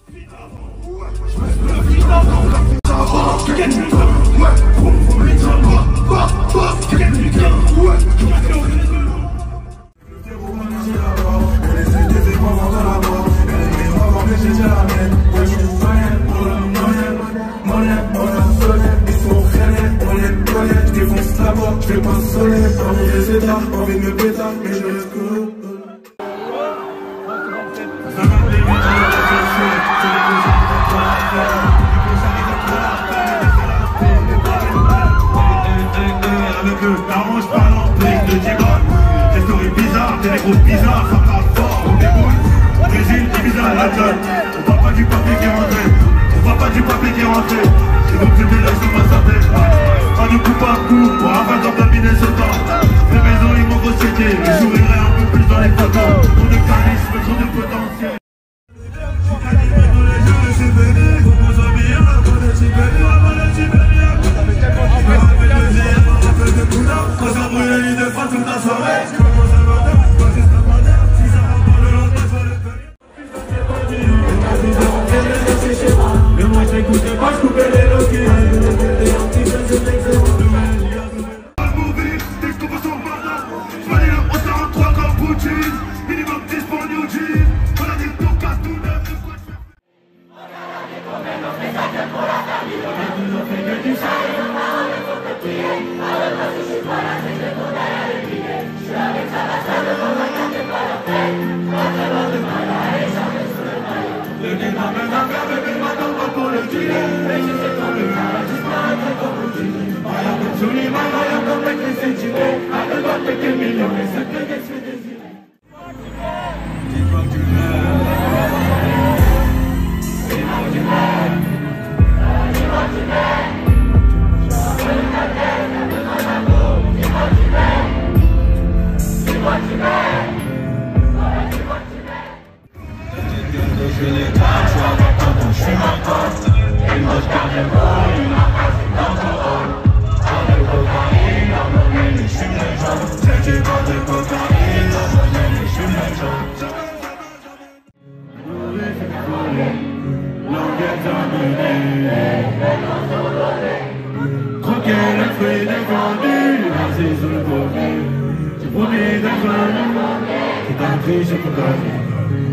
Je vais pas sonner par mes états, envie de me péter, mais je reste cool. Avec le tarot, je parle en brique de Digon. Des stories bizarres, des groupes bizarres, ça parle fort, on déboule. Brésil, Ibiza, la gueule. On voit pas du papier qui est rentré. On voit pas du papier qui est rentré. Et donc tu me laisses sur ma santé. Pas de coup par coup, pour avoir contaminé ce temps. Les maisons ils m'ont recédé, je sourirai un peu plus dans les photos. Trop de charisme, trop de potentiel. Quand ça brûle les lits de face toute la soirée. Je commence à m'attendre, pas juste à m'attendre. Si ça va pas le lendemain, je vais le payer. Mais moi je t'écoutais pas, je coupais les loquets. Minimum 10 pour New Jeans. On a des tours casse tout neuf, de quoi faire. Regardez combien on fait ça que pour la famille. On a toujours fait que du ça et on a envie pour te prier. Alors moi si je suis pas là, c'est que ton derrière les billets. Je suis avec ça, va ça, le monde, regardez pas la paix. Pas très loin de moi, là, et jamais sur le maillot. Le débat même à faire, bébé, m'attends pas pour le tuer. Et je sais qu'on le fera, disparaître comme vous dites. Voyons comme Johnny, voyons comme mec les séduits. À deux doigts de quelques millions, et c'est que des suites désirer. Dis-moi que tu m'aimes. Dis-moi que tu m'aimes. Dis-moi que tu m'aimes. Je veux ta tête, t'as besoin d'amour. Dis-moi que tu m'aimes. Dis-moi que tu m'aimes. Dis-moi que tu m'aimes. Je les garde, je suis avec toi quand je suis encore. Et moi je garde le vol, une arrache dans ton rôle. Avec le cocaïne, l'harmonie, je suis le genre. C'est du bon de cocaïne, l'harmonie, je suis le genre. Croquer le fruit défendu, assis sous le pommier. J'ai promis d'être l'homme qui t'a pris sur ton café.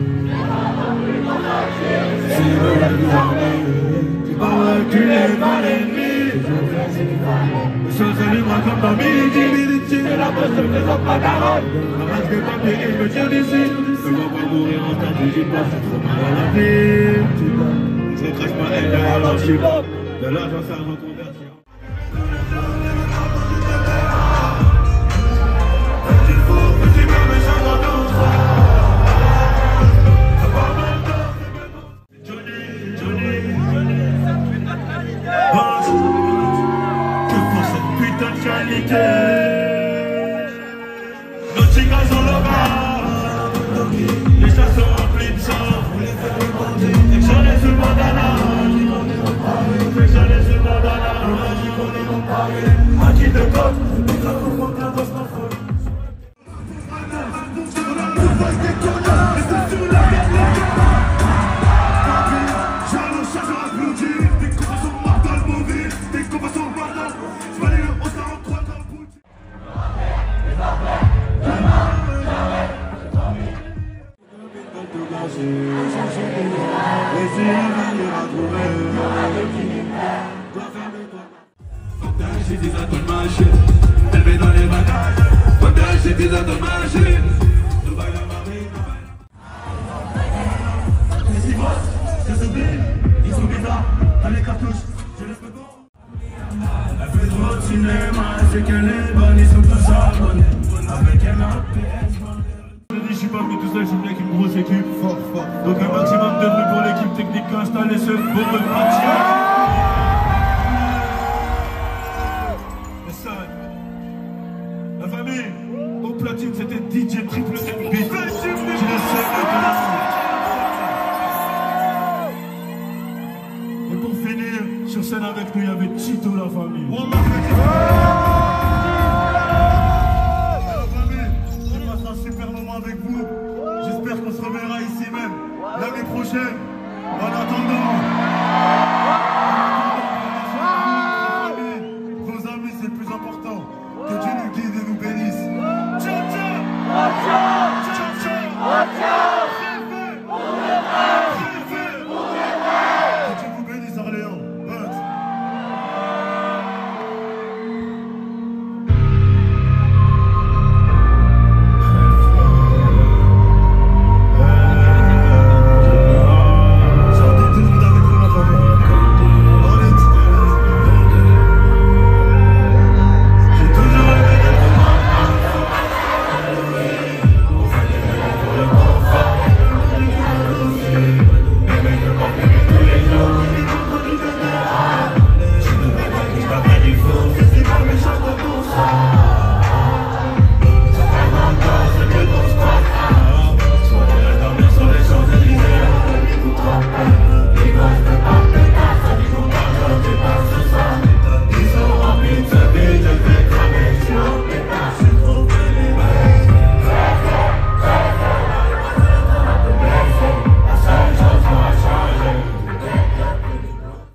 Si tu veux la plus armée, tu vas reculer par l'ennemi. Le sol se libre comme dans Midi, c'est la poste, ne présente pas Carotte. Ramasse des papiers et je me tire d'ici. Je ne vois pas mourir en temps que j'y passe, c'est trop mal à la vie. Je ne crache pas elle derrière l'archipel. De l'argent ça reconvertir. Petit fou, petit mère méchant dans d'autres. Nos tigres sont là-bas. Les chats sont remplis de sang. J'en ai ce bandana. J'en ai ce bandana. Acquis de côte. J'ai des atos de machine, élevé dans les bagages. J'ai des atos de machine. Dubaï la marine. Les ivrognes, c'est ce blé. Ils sont bizarres, t'as les cartouches, je laisse le bon. Elle fait trop de cinéma, c'est qu'elle est bonne, ils sont tous abonnés. Avec un APS. Je suis pas venu tout seul, je suis venu avec une grosse équipe. Fort. Donc un maximum de bruit pour l'équipe technique installée ce beau match. La famille, au platine, c'était DJ Triple MB. Je le sais, et pour finir, sur scène avec nous, il y avait Tito, la famille. La famille, j'ai passé un super moment avec vous. J'espère qu'on se reverra ici même l'année prochaine. En attendant,